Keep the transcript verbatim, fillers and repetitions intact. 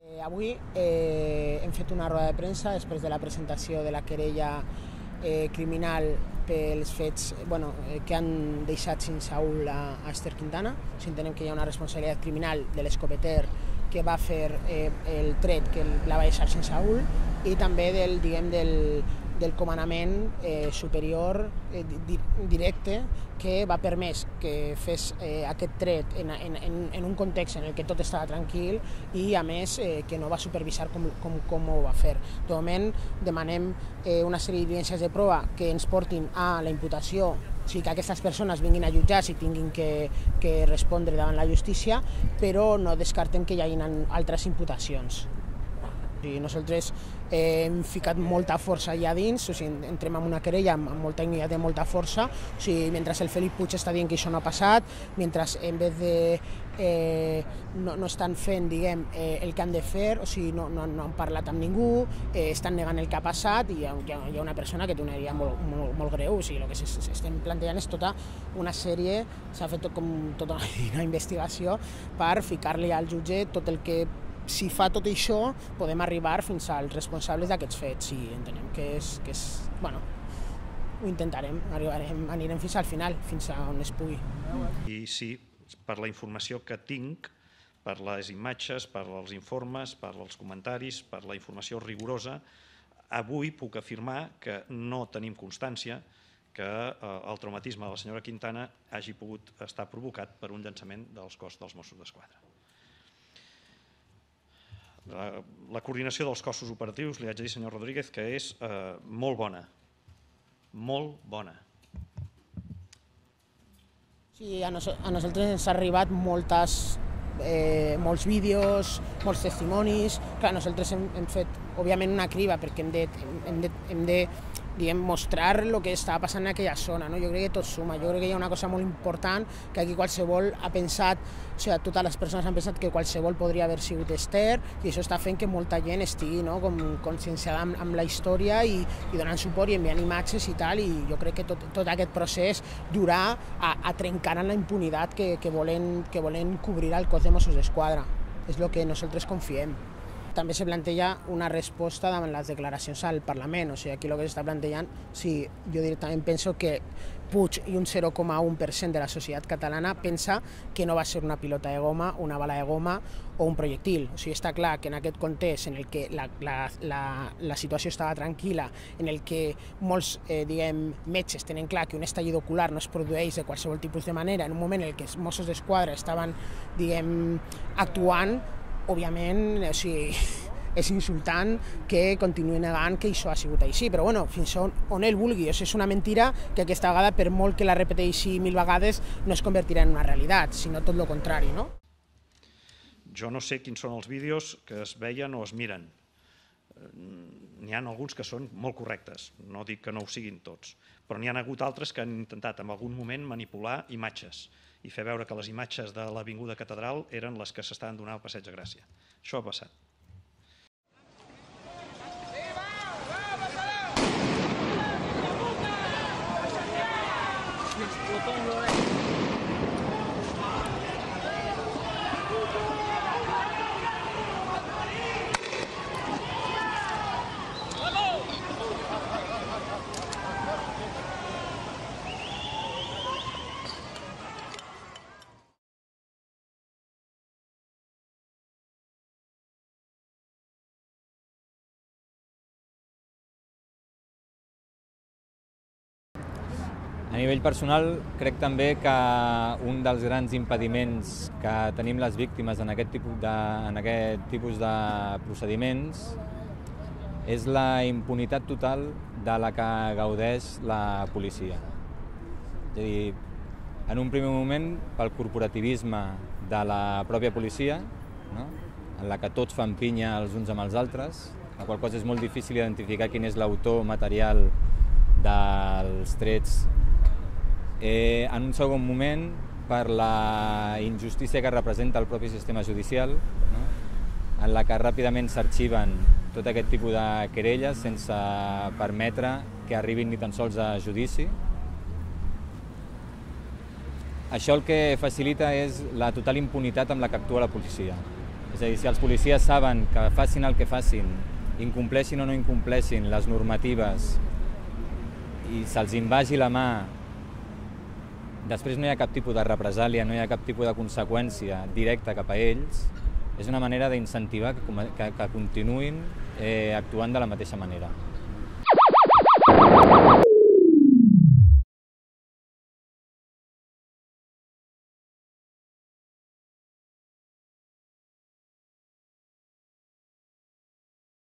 Eh, avui eh, hem fet una roda de premsa després de la presentació de la querella eh, criminal pels fets bueno, eh, que han deixat sense aül a, a Esther Quintana. O sigui, entenem que hi ha una responsabilitat criminal de l'escopeter que va fer eh, el tret que la va deixar sense aül i també del, diguem, del, del comandament eh, superior eh, di, directe que va permès que fes eh, aquest tret en, en, en un context en el que tot estava tranquil i, a més, eh, que no va supervisar com, com, com ho va fer. De moment, demanem eh, una sèrie d'evidències de prova que ens portin a la imputació, o sigui, que aquestes persones vinguin a jutjar i tinguin que, que respondre davant la justícia, però no descartem que hi hagin altres imputacions. I nosaltres eh, hem ficat molta força allà dins, o sigui, entrem en una querella amb, amb molta dignitat i molta força, o sigui, mentre el Felip Puig està dient que això no ha passat, mentre en vez de eh, no, no estan fent, diguem, eh, el que han de fer, o sigui, no, no, no han parlat amb ningú, eh, estan negant el que ha passat i hi ha, hi ha una persona que té una herida molt, molt, molt greu, o sigui, el que estem plantejant és tota una sèrie, s'ha fet tot, com tota una, una investigació per ficar-li al jutge tot el que si fa tot això, podem arribar fins als responsables d'aquests fets i entenem que és, que és, bueno, ho intentarem, arribarem, anirem fins al final, fins a on es pugui. I sí, per la informació que tinc, per les imatges, per els informes, per els comentaris, per la informació rigorosa, avui puc afirmar que no tenim constància que el traumatisme de la senyora Quintana hagi pogut estar provocat per un llançament dels cos dels Mossos d'Esquadra. La, la coordinació dels cossos operatius, li haig de dir, senyor Rodríguez, que és eh, molt bona, molt bona. Sí, a, nos, a nosaltres ens ha arribat moltes, eh, molts vídeos, molts testimonis. Clar, nosaltres hem, hem fet, òbviament, una criba perquè hem de, hem de, hem de diguem, mostrar el que estava passant en aquella zona. No? Jo crec que tot suma, jo crec que hi ha una cosa molt important, que aquí qualsevol ha pensat, o sigui, totes les persones han pensat que qualsevol podria haver sigut Esther, i això està fent que molta gent estigui, no? Com conscienciada amb, amb la història i, i donant suport i enviant imatges i tal, i jo crec que tot, tot aquest procés durà a, a trencar en la impunitat que, que, volen, que volen cobrir al cos de Mossos d'Esquadra. És el que nosaltres confiem. També se planteja una resposta davant les declaracions al Parlament. O sigui, aquí el que s'està plantejant, sí, jo directament penso que Puig i un zero coma u per cent de la societat catalana pensa que no va ser una pilota de goma, una bala de goma o un projectil. O sigui, està clar que en aquest context en el que la, la, la, la situació estava tranquil·la, en el que molts eh, diguem, metges tenen clar que un estallit ocular no es produeix de qualsevol tipus de manera, en un moment en què els Mossos d'Esquadra estaven diguem, actuant, òbviament, o sigui, és insultant que continuï negant que això ha sigut així, però bueno, fins on, on ell vulgui. O sigui, és una mentira que aquesta vegada, per molt que la repeteixi mil vegades, no es convertirà en una realitat, sinó tot el contrari, no? Jo no sé quins són els vídeos que es veien o es miren. N'hi ha alguns que són molt correctes, no dic que no ho siguin tots, però n'hi ha hagut altres que han intentat en algun moment manipular imatges i fer veure que les imatges de l'Avinguda Catedral eren les que s'estaven donant al Passeig de Gràcia. Això ha passat. A nivell personal, crec també que un dels grans impediments que tenim les víctimes en aquest tipus de, en aquest tipus de procediments és la impunitat total de la que gaudeix la policia. És a dir, en un primer moment, pel corporativisme de la pròpia policia, no? En la que tots fan pinya els uns amb els altres, la qual cosa és molt difícil identificar quin és l'autor material dels trets. Eh, en un segon moment, per la injustícia que representa el propi sistema judicial, no? En la que ràpidament s'arxiven tot aquest tipus de querelles sense permetre que arribin ni tan sols a judici. Això el que facilita és la total impunitat amb la que actua la policia. És a dir, si els policies saben que facin el que facin, incompleixin o no incompleixin les normatives i se'ls invagi la mà, després no hi ha cap tipus de represàlia, no hi ha cap tipus de conseqüència directa cap a ells, és una manera d'incentivar que, que, que continuïn eh, actuant de la mateixa manera.